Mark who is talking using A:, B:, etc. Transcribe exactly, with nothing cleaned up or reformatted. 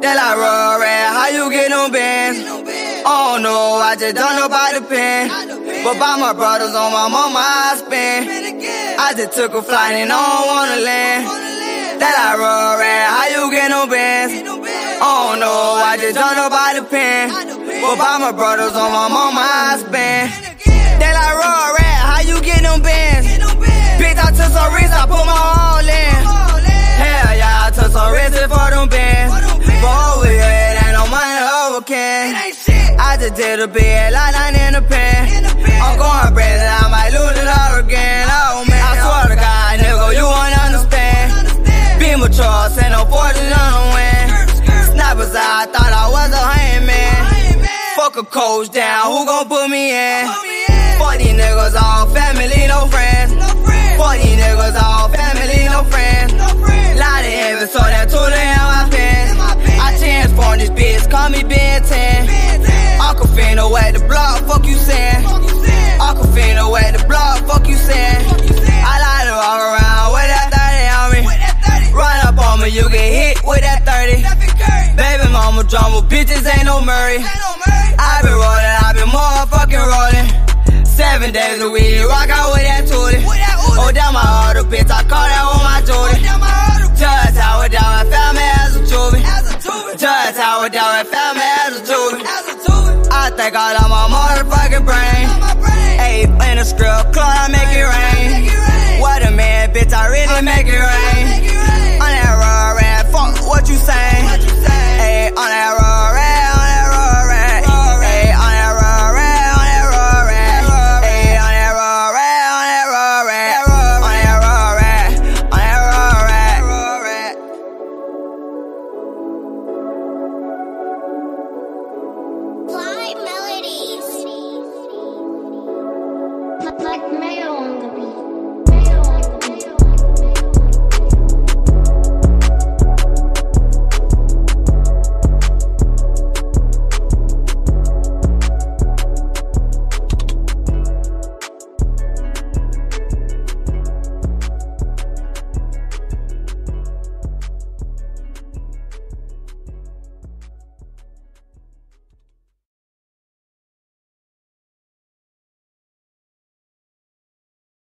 A: They like Rugrat, how you get no bands? I don't know, I just don't know about the pen. But by my brothers on my mama I spend. I just took a flight and I don't wanna land. They like Rugrat, how you get no bands? I don't know, I just don't know about the pen. But by my brothers on my mama I spend. They like Rugrat, how you get no bands? Bitch, I took some risks, I put my all in. Hell yeah, I took some risks for them bands. But over here, it ain't no money over can. I just did a bit, like nine in the pen. I'm going crazy, I might lose it all again. Oh man, I swear to God, nigga, you won't understand. Be mature, send no fortune on the wind. Snappers, I thought I was a hangman. Fuck a coach down, who gon' put me in? Fuck these niggas, all family, no friends. Fuck these niggas, all family, no friends. Lot of heaven, so that tool in my pen. I transform this bitch, call me Ben ten. Aquafina at the block, fuck you saying? Aquafina at the block, fuck you saying? I like to walk around with that thirty on me. Run up on me, you get hit with that thirty. Baby mama drama, bitches ain't no Murray. I been rolling, I been motherfucking rolling. Seven days a week, rock out with that tootie. Oh, down my auto, bitch, I call that on my Jordan. Just how it down, I found me as a juvie. Just how it down, I found me as a juvie. I think I lost my motherfucking brain. Eight in the script, club, I make